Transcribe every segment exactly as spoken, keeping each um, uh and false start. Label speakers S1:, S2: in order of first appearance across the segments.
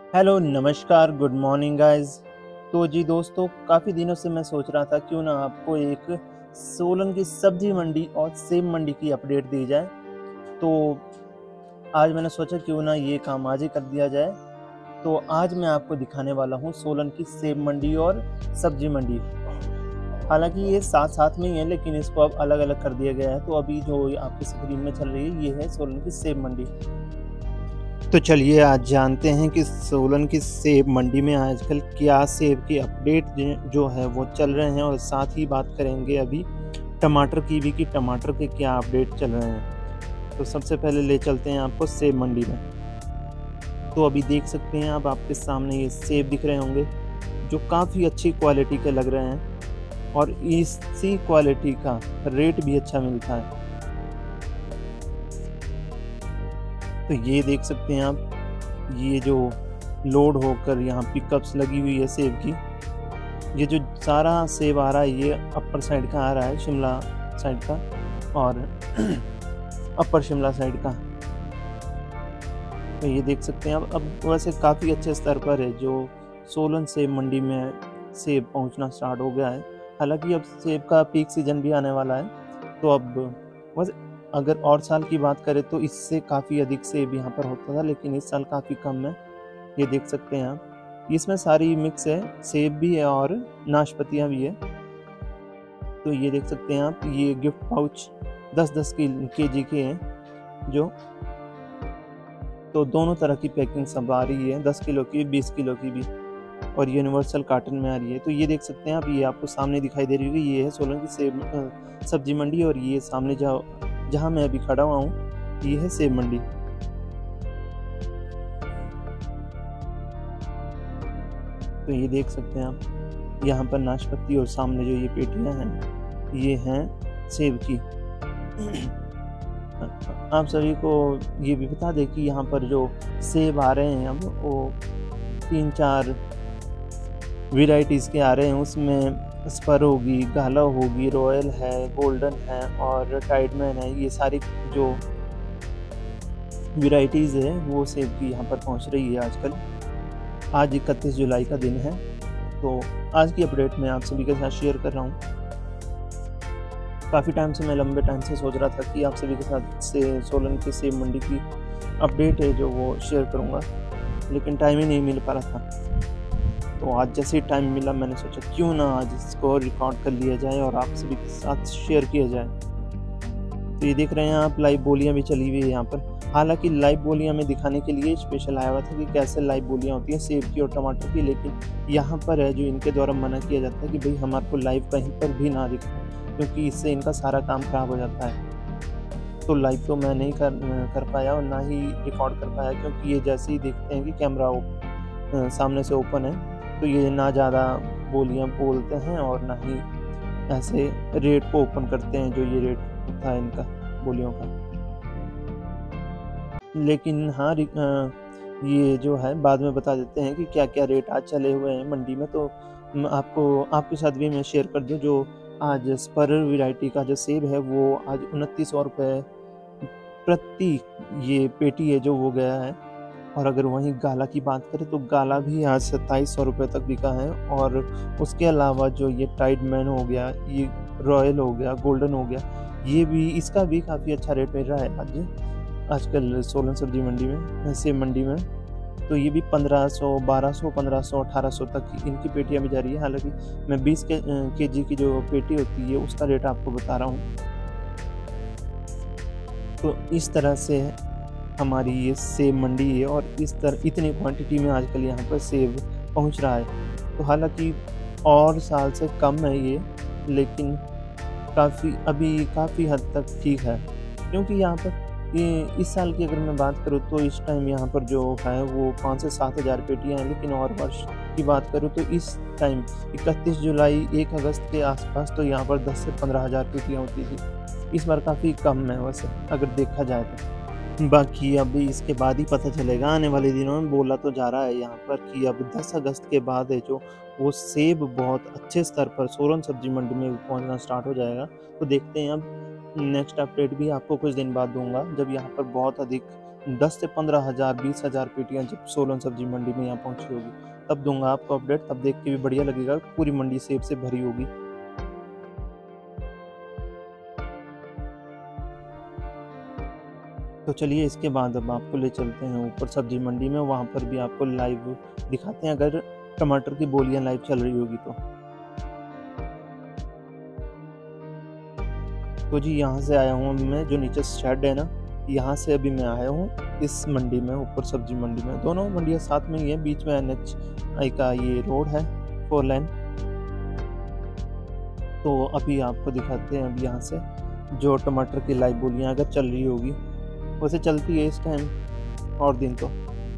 S1: Hello, नमस्कार, good morning guys. तो जी दोस्तों, काफ़ी दिनों से मैं सोच रहा था क्यों ना आपको एक सोलन की सब्जी मंडी और सेब मंडी की अपडेट दी जाए। तो आज मैंने सोचा क्यों ना ये काम आज ही कर दिया जाए। तो आज मैं आपको दिखाने वाला हूँ सोलन की सेब मंडी और सब्जी मंडी। हालांकि ये साथ साथ में ही है, लेकिन इसको अब अलग अलग कर दिया गया है। तो अभी जो आपकी स्क्रीन में चल रही है ये है सोलन की सेब मंडी। तो चलिए आज जानते हैं कि सोलन की सेब मंडी में आजकल क्या सेब के अपडेट जो है वो चल रहे हैं, और साथ ही बात करेंगे अभी टमाटर की भी कि टमाटर के क्या अपडेट चल रहे हैं। तो सबसे पहले ले चलते हैं आपको सेब मंडी में। तो अभी देख सकते हैं आप, आपके सामने ये सेब दिख रहे होंगे जो काफ़ी अच्छी क्वालिटी के लग रहे हैं, और इसी क्वालिटी का रेट भी अच्छा मिलता है। तो ये देख सकते हैं आप, ये जो लोड होकर यहाँ पिकअप्स लगी हुई है सेब की, ये जो सारा सेब आ रहा है ये अपर साइड का आ रहा है, शिमला साइड का, और अपर शिमला साइड का। तो ये देख सकते हैं आप, अब वैसे काफ़ी अच्छे स्तर पर है जो सोलन सेब मंडी में सेब पहुँचना स्टार्ट हो गया है। हालांकि अब सेब का पीक सीजन भी आने वाला है, तो अब वैसे अगर और साल की बात करें तो इससे काफ़ी अधिक सेब यहाँ पर होता था, लेकिन इस साल काफ़ी कम है। ये देख सकते हैं आप, इसमें सारी मिक्स है, सेब भी है और नाशपातियाँ भी है। तो ये देख सकते हैं आप, ये गिफ्ट पाउच दस दस के जी के हैं जो, तो दोनों तरह की पैकिंग सब आ रही है, दस किलो की, बीस किलो की भी, और यूनिवर्सल कार्टन में आ रही है। तो ये देख सकते हैं आप, ये आपको सामने दिखाई दे रही होगी, ये है सोलन की सेब सब्जी मंडी, और ये सामने जाओ जहाँ मैं अभी खड़ा हुआ हूँ ये है सेब मंडी। तो ये देख सकते हैं आप, यहाँ पर नाशपाती और सामने जो ये पेटियाँ हैं ये हैं सेब की। आप सभी को ये भी बता दें कि यहाँ पर जो सेब आ रहे हैं अब वो तीन चार वेराइटीज़ के आ रहे हैं। उसमें स्पर होगी, गाला होगी, रॉयल है, गोल्डन है और टाइडमैन है। ये सारी जो वेराइटीज़ है वो सेब की यहाँ पर पहुँच रही है आजकल। आज इकतीस जुलाई का दिन है, तो आज की अपडेट मैं आप सभी के साथ शेयर कर रहा हूँ। काफ़ी टाइम से मैं लंबे टाइम से सोच रहा था कि आप सभी के साथ से सोलन की सेब मंडी की अपडेट है जो वो शेयर करूँगा, लेकिन टाइम ही नहीं मिल पा रहा था। तो आज जैसे ही टाइम मिला मैंने सोचा क्यों ना आज इसको रिकॉर्ड कर लिया जाए और आप सभी के साथ शेयर किया जाए। तो ये देख रहे हैं आप, लाइव बोलियां भी चली हुई है यहाँ पर। हालांकि लाइव बोलियां मैं दिखाने के लिए स्पेशल आया हुआ था कि कैसे लाइव बोलियां होती हैं सेब की और टमाटर की, लेकिन यहाँ पर है जो इनके द्वारा मना किया जाता है कि भाई हमारे को लाइव कहीं पर भी ना दिखाएं, क्योंकि इससे इनका सारा काम खराब हो जाता है। तो लाइव तो मैं नहीं कर कर पाया और ना ही रिकॉर्ड कर पाया, क्योंकि ये जैसे ही देखते हैं कि कैमरा सामने से ओपन है तो ये ना ज़्यादा बोलियां बोलते हैं और ना ही ऐसे रेट को ओपन करते हैं जो ये रेट था इनका बोलियों का। लेकिन हाँ, ये जो है बाद में बता देते हैं कि क्या क्या रेट आज चले हुए हैं मंडी में। तो आपको आपके साथ भी मैं शेयर कर दूं, जो आज स्पर वैरायटी का जो सेब है वो आज उनतीस सौ रुपये प्रति ये पेटी है जो वो गया है। और अगर वहीं गाला की बात करें तो गाला भी आज सत्ताईस सौ रुपये तक बिका है। और उसके अलावा जो ये टाइडमैन हो गया, ये रॉयल हो गया, गोल्डन हो गया, ये भी, इसका भी काफ़ी अच्छा रेट मिल रहा है आज आजकल सोलन सब्जी मंडी में, सेब मंडी में। तो ये भी पंद्रह सौ, बारह सौ, पंद्रह सौ, अठारह सौ तक इनकी पेटियाँ भी जा रही है। हालांकि मैं बीस के के जी की जो पेटी होती है उसका रेट आपको बता रहा हूँ। तो इस तरह से हमारी ये सेब मंडी है, और इस तरह इतनी क्वांटिटी में आजकल यहाँ पर सेब पहुँच रहा है। तो हालांकि और साल से कम है ये, लेकिन काफ़ी अभी काफ़ी हद तक ठीक है, क्योंकि यहाँ पर ये इस साल की अगर मैं बात करूँ तो इस टाइम यहाँ पर जो है वो पाँच से सात हज़ार पेटियाँ हैं। लेकिन और वर्ष की बात करूँ तो इस टाइम इकतीस जुलाई, एक अगस्त के आसपास तो यहाँ पर दस से पंद्रह हज़ार पेटियाँ होती थी। इस बार काफ़ी कम है वैसे अगर देखा जाए तो। बाकी अभी इसके बाद ही पता चलेगा आने वाले दिनों में। बोला तो जा रहा है यहाँ पर कि अब दस अगस्त के बाद है जो वो सेब बहुत अच्छे स्तर पर सोलन सब्जी मंडी में पहुँचना स्टार्ट हो जाएगा। तो देखते हैं, अब नेक्स्ट अपडेट भी आपको कुछ दिन बाद दूंगा जब यहाँ पर बहुत अधिक दस से पंद्रह हज़ार बीस हज़ार पेटियाँ जब सोलन सब्जी मंडी में यहाँ पहुँची होगी तब दूंगा आपको अपडेट। तब देख के भी बढ़िया लगेगा, पूरी मंडी सेब से भरी होगी। तो चलिए इसके बाद अब आपको ले चलते हैं ऊपर सब्जी मंडी में, वहाँ पर भी आपको लाइव दिखाते हैं अगर टमाटर की बोलियाँ लाइव चल रही होगी तो। तो जी यहाँ से आया हूँ मैं, जो नीचे शेड है ना, यहाँ से अभी मैं आया हूँ इस मंडी में, ऊपर सब्जी मंडी में। दोनों मंडियाँ साथ में ही है, बीच में एन एच आई का ये रोड है फोर लाइन। तो अभी आपको दिखाते हैं अब यहाँ से जो टमाटर की लाइव बोलियाँ अगर चल रही होगी, वैसे चलती है इस टाइम और दिन तो।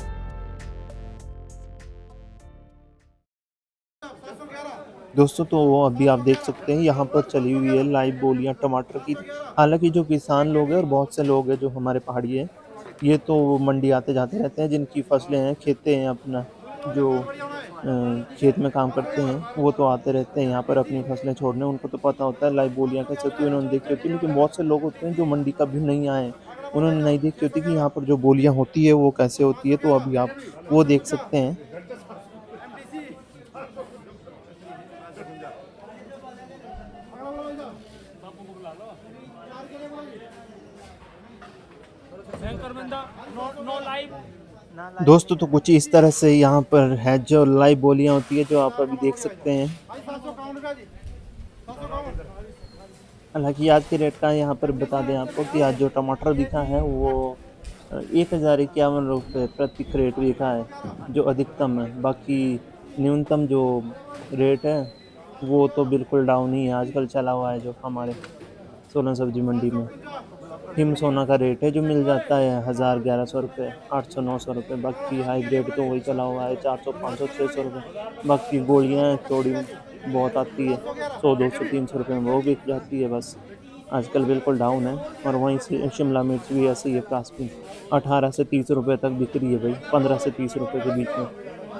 S1: दोस्तों तो वो अभी आप देख सकते हैं यहाँ पर चली हुई है लाइव बोलियाँ टमाटर की। हालांकि जो किसान लोग हैं और बहुत से लोग हैं जो हमारे पहाड़ी हैं, ये तो मंडी आते जाते रहते हैं, जिनकी फसलें हैं, खेतें हैं, अपना जो खेत में काम करते हैं वो तो आते रहते हैं यहाँ पर अपनी फसलें छोड़ने। उनको तो पता होता है लाइव बोलियाँ कैसे होती है, उन्होंने देखी होती है। लेकिन बहुत से लोग होते हैं जो मंडी कभी नहीं आए, उन्होंने नहीं देखी होती कि यहाँ पर जो बोलियाँ होती है वो कैसे होती है। तो अभी आप वो देख सकते हैं। दोस्तों तो कुछ इस तरह से यहाँ पर है जो लाइव बोलियाँ होती है, जो आप अभी देख सकते हैं। हालांकि आज के रेट का यहाँ पर बता दें आपको कि आज जो टमाटर बिका है वो एक हज़ार इक्यावन रुपये प्रति क्रेट बिका है, जो अधिकतम है। बाकी न्यूनतम जो रेट है वो तो बिल्कुल डाउन ही है आजकल चला हुआ है। जो हमारे सोलन सब्जी मंडी में हिम सोना का रेट है जो मिल जाता है हज़ार ग्यारह सौ रुपये, आठ सौ नौ सौ रुपये। बाकी हाई ग्रेड तो वही चला हुआ है चार सौ पाँच सौ छः सौ रुपये। बाकी गोलियाँ थोड़ी बहुत आती है सौ दो सौ तीन सौ रुपये में, वो बिक जाती है। बस आजकल बिल्कुल डाउन है। और वहीं से शिमला मिर्च भी ऐसे ही है, प्लास्टिक अठारह से तीस रुपये तक बिक रही है भाई, पंद्रह से तीस रुपये के बीच में।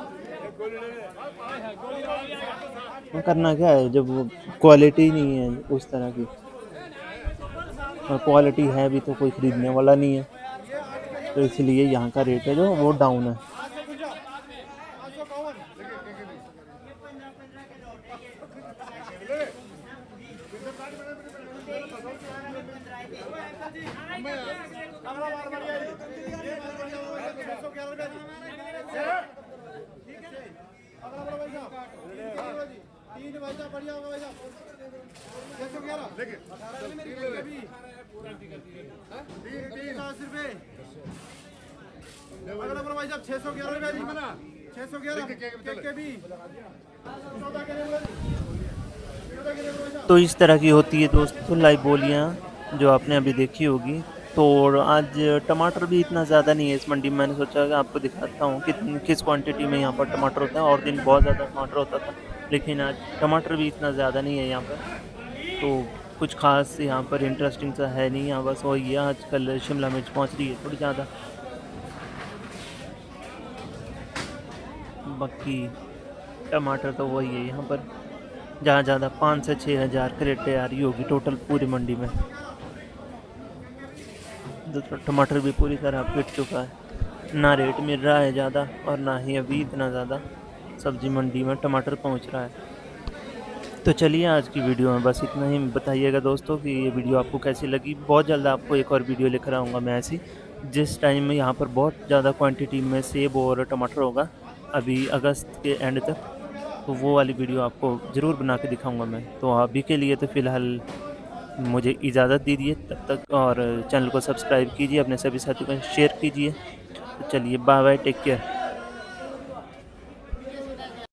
S1: करना क्या है जब क्वालिटी नहीं है उस तरह की, और क्वालिटी है भी तो कोई ख़रीदने वाला नहीं है, तो इसलिए यहाँ का रेट है जो वो डाउन है। तो इस तरह की होती है दोस्तों लाइव बोलियाँ जो आपने अभी देखी होगी। तो आज टमाटर भी इतना ज़्यादा नहीं है इस मंडी में। मैंने सोचा कि आपको दिखाता हूँ कि किस क्वांटिटी में यहाँ पर टमाटर होता है। और दिन बहुत ज़्यादा टमाटर होता था, लेकिन आज टमाटर भी इतना ज़्यादा नहीं है यहाँ पर। तो कुछ खास यहाँ पर इंटरेस्टिंग सा है नहीं यहाँ, बस वही है आजकल शिमला मिर्च पहुँच रही है थोड़ी ज़्यादा। बाकी टमाटर तो वही है यहाँ पर, जहाँ ज़्यादा पाँच से छः हज़ार क्रेटें आ रही होगी टोटल पूरी मंडी में। तो टमाटर भी पूरी तरह पिट चुका है, ना रेट मिल रहा है ज़्यादा और ना ही अभी इतना ज़्यादा सब्जी मंडी में टमाटर पहुंच रहा है। तो चलिए आज की वीडियो में बस इतना ही। बताइएगा दोस्तों कि ये वीडियो आपको कैसी लगी। बहुत जल्द आपको एक और वीडियो लेकर आऊँगा मैं ऐसी, जिस टाइम में यहाँ पर बहुत ज़्यादा क्वांटिटी में सेब और टमाटर होगा अभी अगस्त के एंड तक, तो वो वाली वीडियो आपको ज़रूर बना के दिखाऊँगा मैं। तो अभी के लिए तो फ़िलहाल मुझे इजाज़त दीजिए तब तक, और चैनल को सब्सक्राइब कीजिए, अपने सभी साथियों को शेयर कीजिए। तो चलिए बाय बाय, टेक केयर।